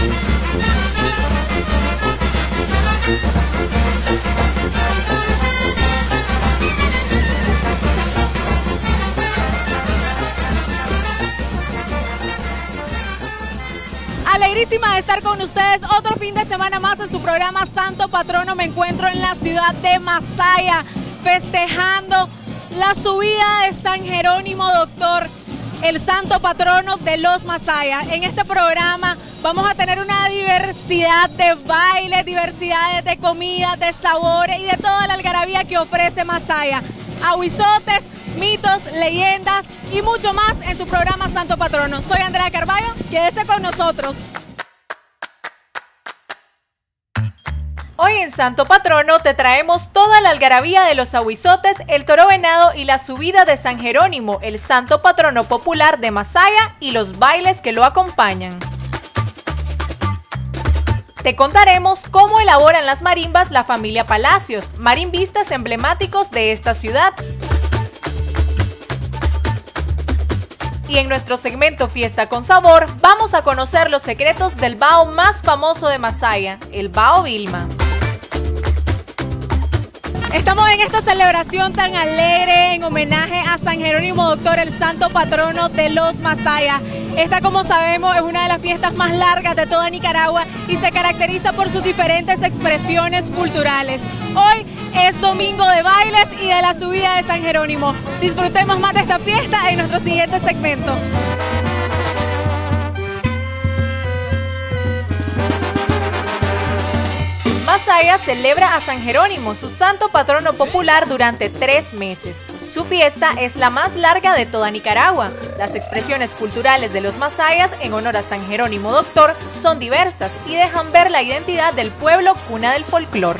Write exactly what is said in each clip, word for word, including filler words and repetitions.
Alegrísima de estar con ustedes otro fin de semana más en su programa Santo Patrono. Me encuentro en la ciudad de Masaya festejando la subida de San Jerónimo Doctor, el santo patrono de los Masaya. En este programa vamos a tener una diversidad de bailes, diversidades de comidas, de sabores y de toda la algarabía que ofrece Masaya. Ahuizotes, mitos, leyendas y mucho más en su programa Santo Patrono. Soy Andrea Carballo, quédese con nosotros. Hoy en Santo Patrono te traemos toda la algarabía de los ahuizotes, el toro venado y la subida de San Jerónimo, el santo patrono popular de Masaya, y los bailes que lo acompañan. Te contaremos cómo elaboran las marimbas la familia Palacios, marimbistas emblemáticos de esta ciudad. Y en nuestro segmento Fiesta con Sabor, vamos a conocer los secretos del bao más famoso de Masaya, el bao Vilma. Estamos en esta celebración tan alegre en homenaje a San Jerónimo Doctor, el santo patrono de los Masaya. Esta, como sabemos, es una de las fiestas más largas de toda Nicaragua y se caracteriza por sus diferentes expresiones culturales. Hoy es domingo de bailes y de la subida de San Jerónimo. Disfrutemos más de esta fiesta en nuestro siguiente segmento. Masaya celebra a San Jerónimo, su santo patrono popular, durante tres meses. Su fiesta es la más larga de toda Nicaragua. Las expresiones culturales de los masayas en honor a San Jerónimo Doctor son diversas y dejan ver la identidad del pueblo cuna del folclore.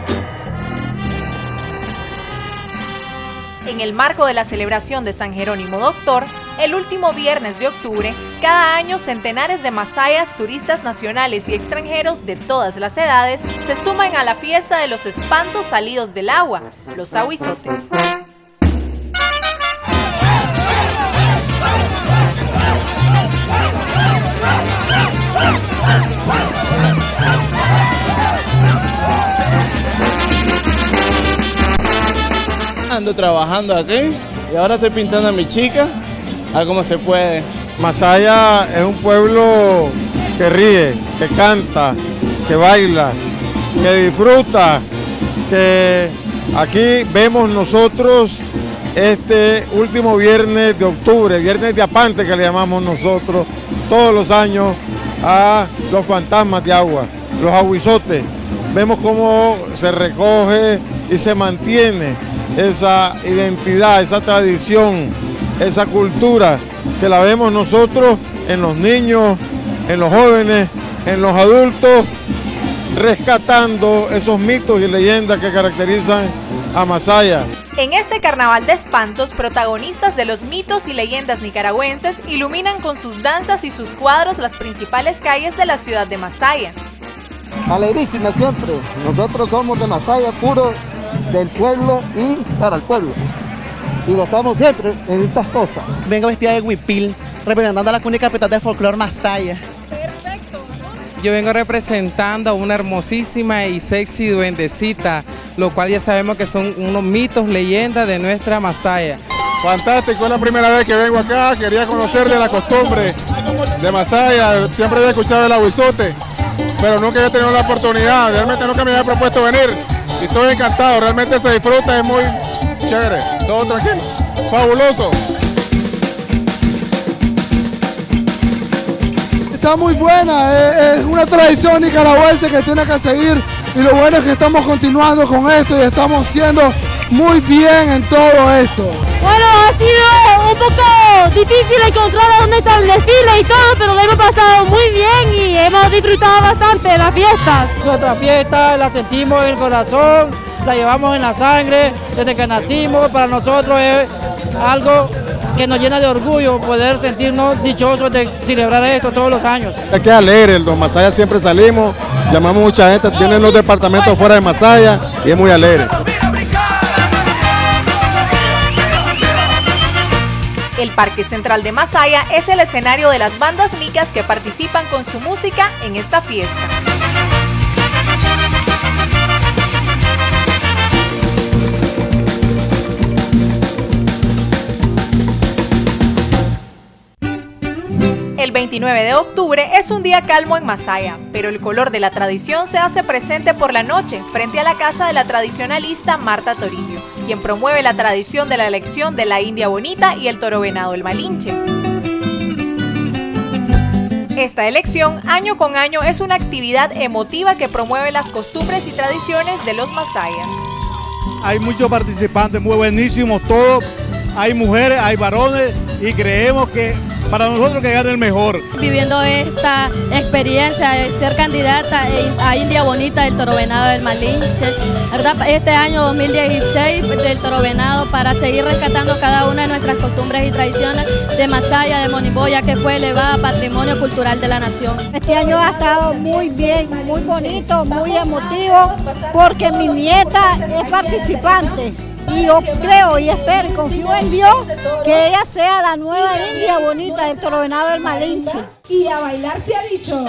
En el marco de la celebración de San Jerónimo Doctor, el último viernes de octubre, cada año centenares de masayas, turistas nacionales y extranjeros de todas las edades se suman a la fiesta de los espantos salidos del agua, los ahuizotes. Ando trabajando aquí y ahora estoy pintando a mi chica, a ver cómo se puede. Masaya es un pueblo que ríe, que canta, que baila, que disfruta, que aquí vemos nosotros este último viernes de octubre, viernes de apante que le llamamos nosotros, todos los años a los fantasmas de agua, los ahuizotes. Vemos cómo se recoge y se mantiene esa identidad, esa tradición, esa cultura que la vemos nosotros en los niños, en los jóvenes, en los adultos, rescatando esos mitos y leyendas que caracterizan a Masaya. En este carnaval de espantos, protagonistas de los mitos y leyendas nicaragüenses iluminan con sus danzas y sus cuadros las principales calles de la ciudad de Masaya. Alegrísima siempre, nosotros somos de Masaya, puro del pueblo y para el pueblo, y gozamos siempre en estas cosas. Vengo vestida de huipil, representando a la cuna y capital del folclore Masaya. Perfecto. Yo vengo representando a una hermosísima y sexy duendecita, lo cual ya sabemos que son unos mitos, leyendas de nuestra Masaya. Fantástico, es la primera vez que vengo acá, quería conocer de la costumbre de Masaya, siempre había escuchado el ahuizote, pero nunca había tenido la oportunidad, realmente nunca me había propuesto venir. Y estoy encantado, realmente se disfruta, es muy chévere, todo tranquilo, fabuloso. Está muy buena, es una tradición nicaragüense que tiene que seguir y lo bueno es que estamos continuando con esto y estamos haciendo muy bien en todo esto. Bueno, ha sido un poco difícil encontrar dónde está el desfile y todo, pero lo hemos pasado muy bien y hemos disfrutado bastante de la fiesta. Nuestra fiesta la sentimos en el corazón, la llevamos en la sangre, desde que nacimos, para nosotros es algo que nos llena de orgullo poder sentirnos dichosos de celebrar esto todos los años. Aquí es alegre, los Masayas siempre salimos, llamamos mucha gente, tienen los departamentos fuera de Masaya y es muy alegre. El Parque Central de Masaya es el escenario de las bandas micas que participan con su música en esta fiesta. El veintinueve de octubre es un día calmo en Masaya, pero el color de la tradición se hace presente por la noche frente a la casa de la tradicionalista Marta Torillo, quien promueve la tradición de la elección de la India Bonita y el toro venado el Malinche. Esta elección, año con año, es una actividad emotiva que promueve las costumbres y tradiciones de los masayas. Hay muchos participantes, muy buenísimos todos, hay mujeres, hay varones y creemos que para nosotros que gane el mejor. Viviendo esta experiencia de ser candidata a India Bonita del toro venado del Malinche, ¿verdad? Este año dos mil dieciséis del toro venado, para seguir rescatando cada una de nuestras costumbres y tradiciones de Masaya, de Monimboya, que fue elevada a Patrimonio Cultural de la Nación. Este año ha estado muy bien, muy bonito, muy emotivo, porque mi nieta es participante. Y yo creo y espero y confío en Dios que ella sea la nueva India Bonita del toro venado del Malinche. Y a bailar se ha dicho.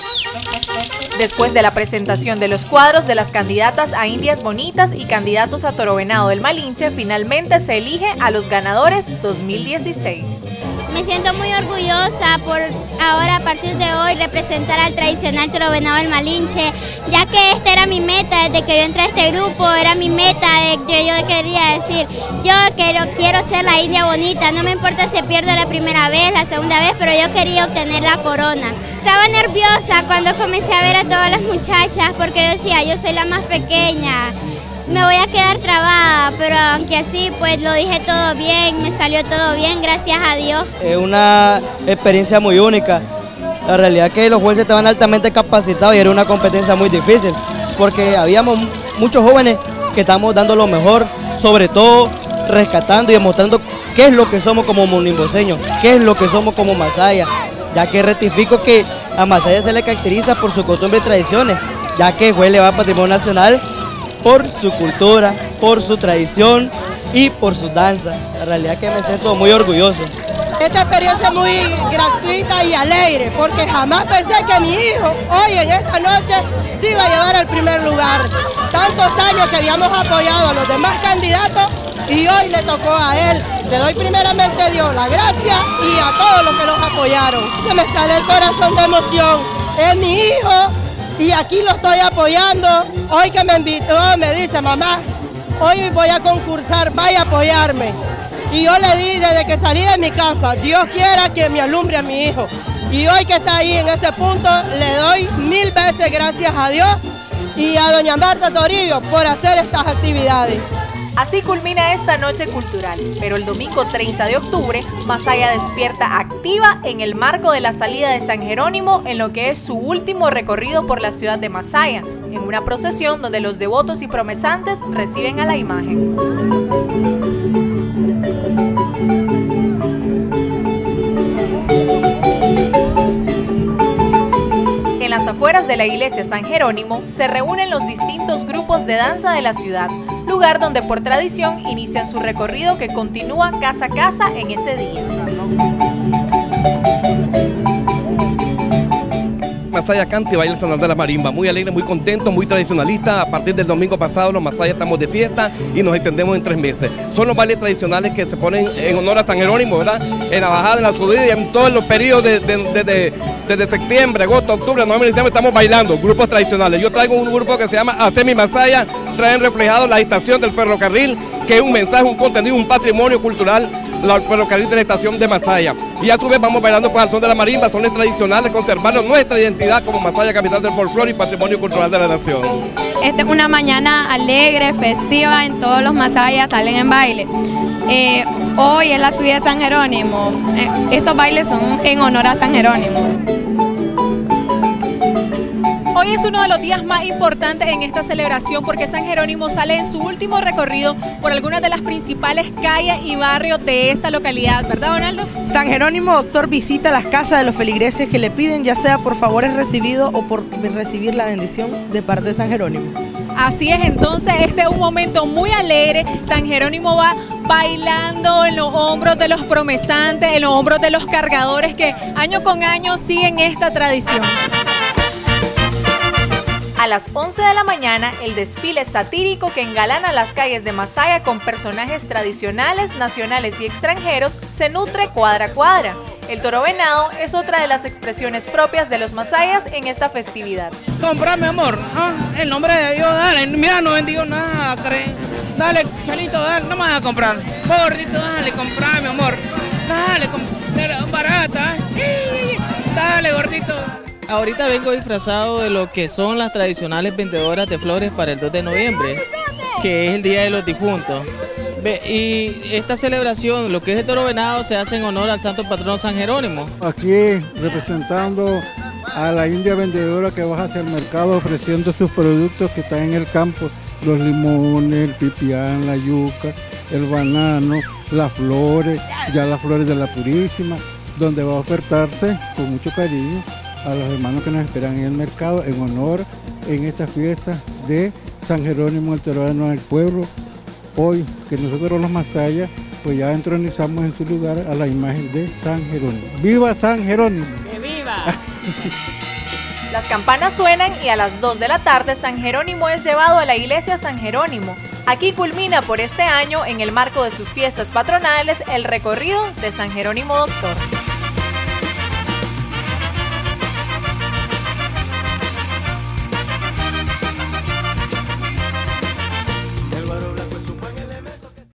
Después de la presentación de los cuadros de las candidatas a Indias Bonitas y candidatos a toro venado del Malinche, finalmente se elige a los ganadores dos mil dieciséis. Me siento muy orgullosa por ahora, a partir de hoy, representar al tradicional toro venado del Malinche, ya que esta era mi meta desde que yo entré a este grupo, era mi meta de que yo quería decir, yo quiero, quiero ser la India Bonita, no me importa si pierdo la primera vez, la segunda vez, pero yo quería obtener la corona. Estaba nerviosa cuando comencé a ver a todas las muchachas, porque yo decía, yo soy la más pequeña, me voy a quedar trabada, pero aunque así, pues lo dije todo bien, me salió todo bien, gracias a Dios. Es una experiencia muy única. La realidad es que los jueces estaban altamente capacitados y era una competencia muy difícil, porque habíamos muchos jóvenes que estamos dando lo mejor, sobre todo rescatando y demostrando qué es lo que somos como monimboseños, qué es lo que somos como masaya, ya que rectifico que a Masaya se le caracteriza por sus costumbres y tradiciones, ya que fue elevado a Patrimonio Nacional por su cultura, por su tradición y por su danza. La realidad es que me siento muy orgulloso. Esta experiencia es muy gratuita y alegre, porque jamás pensé que mi hijo hoy en esta noche se iba a llevar al primer lugar. Tantos años que habíamos apoyado a los demás candidatos y hoy le tocó a él. Le doy primeramente a Dios la gracia y a todos los que nos apoyaron. Se me sale el corazón de emoción. Es mi hijo y aquí lo estoy apoyando. Hoy que me invitó me dice, mamá, hoy voy a concursar, vaya a apoyarme. Y yo le di desde que salí de mi casa, Dios quiera que me alumbre a mi hijo. Y hoy que está ahí en ese punto, le doy mil veces gracias a Dios y a doña Marta Torillo por hacer estas actividades. Así culmina esta noche cultural, pero el domingo treinta de octubre, Masaya despierta activa en el marco de la salida de San Jerónimo en lo que es su último recorrido por la ciudad de Masaya, en una procesión donde los devotos y promesantes reciben a la imagen. En las afueras de la iglesia San Jerónimo se reúnen los distintos grupos de danza de la ciudad, lugar donde por tradición inician su recorrido que continúa casa a casa en ese día. Masaya canta y baila el sonar de la marimba, muy alegre, muy contento, muy tradicionalista. A partir del domingo pasado los masayas estamos de fiesta y nos extendemos en tres meses. Son los bailes tradicionales que se ponen en honor a San Jerónimo, ¿verdad? En la bajada, en la subida y en todos los periodos desde de, de, de, de, de septiembre, agosto, octubre, noviembre, diciembre estamos bailando, grupos tradicionales. Yo traigo un grupo que se llama Hacemi Masaya, traen reflejado la estación del ferrocarril, que es un mensaje, un contenido, un patrimonio cultural, el ferrocarril de la estación de Masaya. Y a su vez vamos bailando pues al son de la marimba, sones tradicionales, conservando nuestra identidad como Masaya, capital del folclore y patrimonio cultural de la nación. Esta es una mañana alegre, festiva, en todos los masayas salen en baile. Eh, hoy es la subida de San Jerónimo, eh, estos bailes son en honor a San Jerónimo. Hoy es uno de los días más importantes en esta celebración porque San Jerónimo sale en su último recorrido por algunas de las principales calles y barrios de esta localidad, ¿verdad, Donaldo? San Jerónimo, doctor, visita las casas de los feligreses que le piden ya sea por favores recibidos o por recibir la bendición de parte de San Jerónimo. Así es, entonces este es un momento muy alegre. San Jerónimo va bailando en los hombros de los promesantes, en los hombros de los cargadores que año con año siguen esta tradición. A las once de la mañana, el desfile satírico que engalana las calles de Masaya con personajes tradicionales, nacionales y extranjeros se nutre cuadra a cuadra. El toro venado es otra de las expresiones propias de los masayas en esta festividad. Compra, mi amor, ¿no? El nombre de Dios, dale, mira, no bendigo nada, creen. Dale, Chalito, dale, no me vas a comprar. Gordito, dale, compra, mi amor. Dale, dale, barata. Dale, gordito. Ahorita vengo disfrazado de lo que son las tradicionales vendedoras de flores para el dos de noviembre, que es el Día de los Difuntos. Y esta celebración, lo que es el toro venado, se hace en honor al santo patrono San Jerónimo. Aquí representando a la india vendedora que baja hacia el mercado ofreciendo sus productos que están en el campo, los limones, el pipián, la yuca, el banano, las flores, ya las flores de la Purísima, donde va a ofertarse con mucho cariño a los hermanos que nos esperan en el mercado en honor en esta fiesta de San Jerónimo, el torovenado del pueblo. Hoy que nosotros los masayas pues ya entronizamos en su lugar a la imagen de San Jerónimo. ¡Viva San Jerónimo! ¡Que viva! Las campanas suenan y a las dos de la tarde San Jerónimo es llevado a la iglesia San Jerónimo. Aquí culmina por este año, en el marco de sus fiestas patronales, el recorrido de San Jerónimo Doctor.